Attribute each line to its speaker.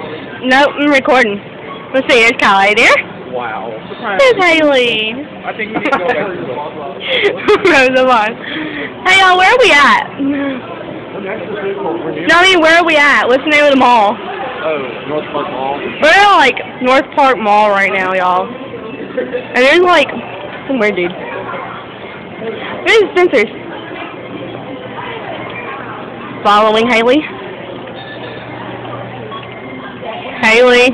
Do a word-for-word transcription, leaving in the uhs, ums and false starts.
Speaker 1: Nope, I'm recording. Let's see, there's Kylie there.
Speaker 2: Wow.
Speaker 1: There's Haley.
Speaker 2: I think we need to go back to the
Speaker 1: Rosa Vaughn. Hey y'all, where are we at? No, I mean, where are we at? What's the name of the mall?
Speaker 2: Oh, North Park Mall.
Speaker 1: We're at, like, North Park Mall right now, y'all. And there's, like, some weird dude. There's Spencer's. Following Haley. Haley.